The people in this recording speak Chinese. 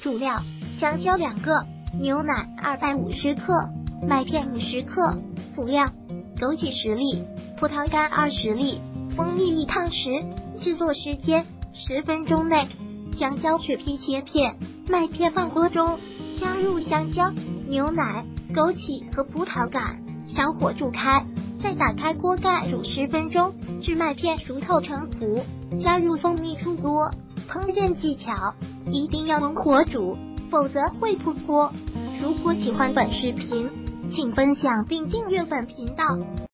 主料：香蕉2个，牛奶250克，麦片50克。辅料：枸杞10粒，葡萄干20粒，蜂蜜1汤匙。制作时间10分钟内。香蕉去皮切片，麦片放锅中，加入香蕉、牛奶、枸杞和葡萄干，小火煮开，再打开锅盖煮10分钟，至麦片熟透成糊，加入蜂蜜出锅。烹饪技巧：一定要文火煮，否则会扑锅。如果喜欢本视频，请分享并订阅本频道。